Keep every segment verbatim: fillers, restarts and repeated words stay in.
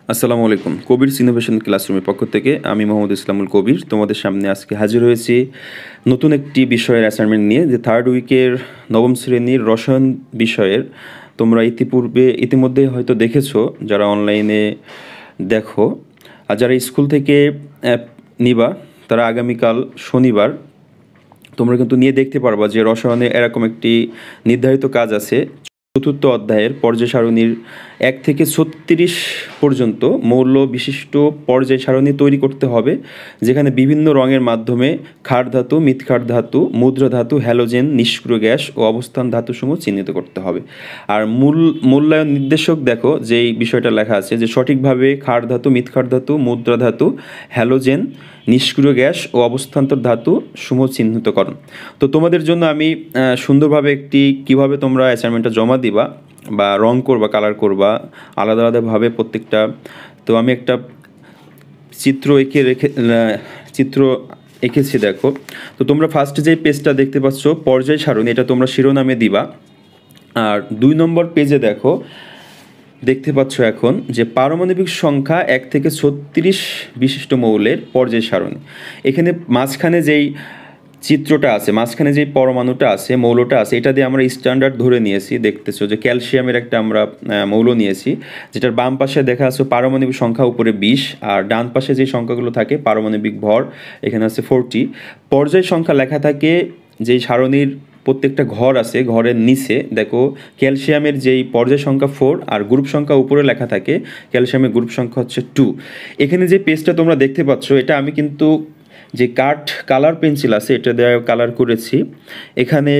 আসসালামু আলাইকুম। কবির ইনোভেশন ক্লাসরুমের পক্ষ থেকে আমি মোহাম্মদ ইসলামুল কবির তোমাদের সামনে আজকে হাজির হয়েছি নতুন একটি বিষয়ের অ্যাসাইনমেন্ট নিয়ে, যে থার্ড উইকের নবম শ্রেণীর রসায়ন বিষয়ের। তোমরা ইতিপূর্বে ইতিমধ্যে হয়তো দেখেছো, যারা অনলাইনে দেখো, আর যারা স্কুল থেকে অ্যাপ নিবা তারা আগামীকাল শনিবার তোমরা কিন্তু নিয়ে দেখতে পারবা যে রসায়নে এরকম একটি নির্ধারিত কাজ আছে। চতুর্থ অধ্যায়ের পর্যায় সারণীর এক থেকে ছত্রিশ পর্যন্ত মৌল বিশিষ্ট পর্যায় সারণী তৈরি করতে হবে, যেখানে বিভিন্ন রঙের মাধ্যমে ক্ষার ধাতু, মৃৎক্ষার ধাতু, মুদ্রা ধাতু, হ্যালোজেন, নিষ্ক্রিয় গ্যাস ও অবস্থান ধাতুসমূহ চিহ্নিত করতে হবে। আর মূল মূল্যায়ন নির্দেশক দেখো, যেই বিষয়টা লেখা আছে যে সঠিকভাবে ক্ষার ধাতু, মৃৎক্ষার ধাতু, মুদ্রা ধাতু, হ্যালোজেন, নিষ্ক্রিয় গ্যাস ও অবস্থান্তর ধাতু সমূহ চিহ্নিতকরণ। তো তোমাদের জন্য আমি সুন্দরভাবে একটি কিভাবে তোমরা অ্যাসাইনমেন্টটা জমা দিবা বা রং করবা, কালার করবা আলাদা আলাদাভাবে প্রত্যেকটা, তো আমি একটা চিত্র এঁকে রেখে চিত্র এঁকেছি দেখো। তো তোমরা ফার্স্ট যে পেজটা দেখতে পাচ্ছ পর্যায় সারণী, এটা তোমরা শিরোনামে দিবা। আর দুই নম্বর পেজে দেখো, দেখতে পাচ্ছ এখন যে পারমাণবিক সংখ্যা এক থেকে ছত্রিশ বিশিষ্ট মৌলের পর্যায় সারণী। এখানে মাঝখানে যেই চিত্রটা আছে, মাঝখানে যেই পরমাণুটা আছে, মৌলটা আছে, এটা দিয়ে আমরা স্ট্যান্ডার্ড ধরে নিয়েছি। দেখতেছো যে ক্যালসিয়ামের একটা আমরা মৌল নিয়েছি, যেটার বাম পাশে দেখা আছে পারমাণবিক সংখ্যা উপরে বিশ, আর ডান পাশে যে সংখ্যাগুলো থাকে পারমাণবিক ভর এখানে আছে ফোরটি। পর্যায় সংখ্যা লেখা থাকে যেই সারণীর প্রত্যেকটা ঘর আছে, ঘরের নিচে দেখো ক্যালসিয়ামের যেই পর্যায় সংখ্যা ফোর আর গ্রুপ সংখ্যা উপরে লেখা থাকে, ক্যালসিয়ামের গ্রুপ সংখ্যা হচ্ছে টু। এখানে যে পেজটা তোমরা দেখতে পাচ্ছ, এটা আমি কিন্তু যে কাঠ কালার পেন্সিল আছে এটা দেওয়া কালার করেছি। এখানে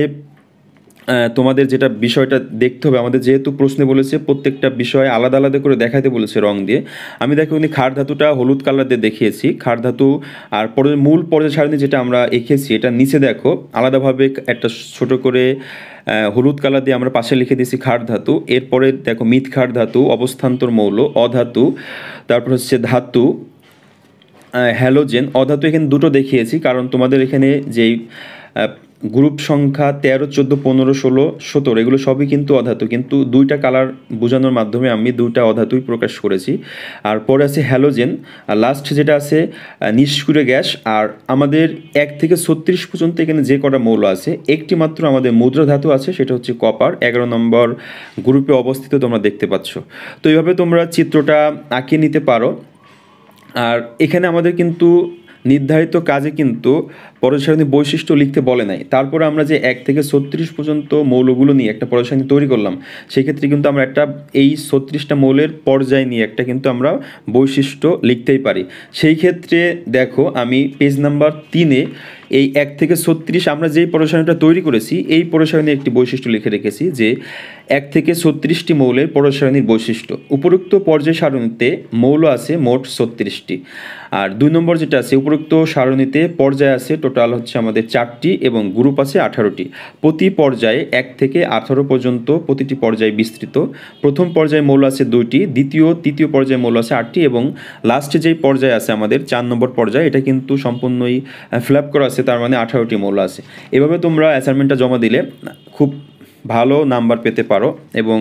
তোমাদের যেটা বিষয়টা দেখতে হবে, আমাদের যেহেতু প্রশ্নে বলেছে প্রত্যেকটা বিষয় আলাদা আলাদা করে দেখাতে বলেছে রং দিয়ে, আমি দেখো এখানে ক্ষার ধাতুটা হলুদ কালার দিয়ে দেখিয়েছি, ক্ষার ধাতু। আর পরে মূল পর্যায় সারণী যেটা আমরা এঁকেছি, এটা নিচে দেখো আলাদাভাবে একটা ছোট করে হলুদ কালার দিয়ে আমরা পাশে লিখে দিয়েছি ক্ষার ধাতু। এরপরে দেখো মৃৎক্ষার ধাতু, অবস্থান্তর মৌল, অধাতু, তারপর হচ্ছে ধাতু, হ্যালোজেন। অধাতু এখানে দুটো দেখিয়েছি কারণ তোমাদের এখানে যেই গ্রুপ সংখ্যা তেরো, চোদ্দো, পনেরো, ষোলো, সতেরো এগুলো সবই কিন্তু অধাতু, কিন্তু দুইটা কালার বোঝানোর মাধ্যমে আমি দুইটা অধাতুই প্রকাশ করেছি। আর পরে আছে হ্যালোজেন, আর লাস্ট যেটা আছে নিষ্ক্রিয় গ্যাস। আর আমাদের এক থেকে ছত্রিশ পর্যন্ত এখানে যে কটা মৌল আছে, একটি মাত্র আমাদের মুদ্রা ধাতু আছে, সেটা হচ্ছে কপার, এগারো নম্বর গ্রুপে অবস্থিত তোমরা দেখতে পাচ্ছ। তো এইভাবে তোমরা চিত্রটা আঁকিয়ে নিতে পারো। আর এখানে আমাদের কিন্তু নির্ধারিত কাজে কিন্তু পর্যায় সারণী বৈশিষ্ট্য লিখতে বলে নাই, তারপরে আমরা যে এক থেকে ছত্রিশ পর্যন্ত মৌলগুলো নিয়ে একটা পর্যায় সারণী তৈরি করলাম, সেক্ষেত্রে কিন্তু আমরা একটা এই ছত্রিশটা মৌলের পর্যায় নিয়ে একটা কিন্তু আমরা বৈশিষ্ট্য লিখতেই পারি। সেই ক্ষেত্রে দেখো আমি পেজ নাম্বার তিনে এই এক থেকে ছত্রিশ আমরা যেই পর্যায় সারণীটা তৈরি করেছি, এই পর্যায় সারণীর একটি বৈশিষ্ট্য লিখে রেখেছি যে এক থেকে ছত্রিশটি মৌলের পর্যায় সারণীর বৈশিষ্ট্য। উপরোক্ত পর্যায় সারণীতে মৌল আছে মোট ছত্রিশটি। আর দুই নম্বর যেটা আছে, উপরোক্ত সারণীতে পর্যায় আছে টোটাল হচ্ছে আমাদের চারটি এবং গ্রুপ আছে আঠারোটি। প্রতি পর্যায়ে এক থেকে আঠারো পর্যন্ত প্রতিটি পর্যায়ে বিস্তৃত। প্রথম পর্যায়ে মৌল আছে দুইটি, দ্বিতীয় তৃতীয় পর্যায়ে মৌল আছে আটটি, এবং লাস্টে যেই পর্যায়ে আছে আমাদের চার নম্বর পর্যায়ে, এটা কিন্তু সম্পূর্ণই ফ্ল্যাপ করা আছে, তার মানে আঠারোটি মৌল আছে। এভাবে তোমরা অ্যাসাইনমেন্টটা জমা দিলে খুব ভালো নাম্বার পেতে পারো এবং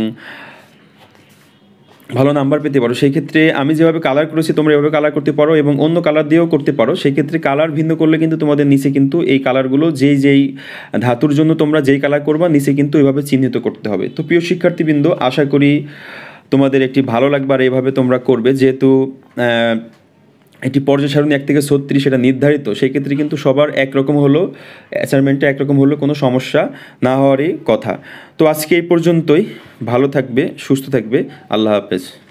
ভালো নাম্বার পেতে পারো। সেই ক্ষেত্রে আমি যেভাবে কালার করেছি তোমরা এভাবে কালার করতে পারো এবং অন্য কালার দিয়েও করতে পারো। সেই ক্ষেত্রে কালার ভিন্ন করলে কিন্তু তোমাদের নিচে কিন্তু এই কালারগুলো যেই যেই ধাতুর জন্য তোমরা যেই কালার করবা নিচে কিন্তু এভাবে চিহ্নিত করতে হবে। তো প্রিয় শিক্ষার্থীবৃন্দ, আশা করি তোমাদের একটি ভালো লাগবে আর এইভাবে তোমরা করবে। যেহেতু একটি পর্যায় সারণী এক থেকে ছত্রিশ এটা নির্ধারিত, সেই ক্ষেত্রে কিন্তু সবার একরকম হলো, অ্যাসাইনমেন্টটা একরকম হলো কোনো সমস্যা না হওয়ারই কথা। তো আজকে এই পর্যন্তই। ভালো থাকবে, সুস্থ থাকবে, আল্লাহ হাফেজ।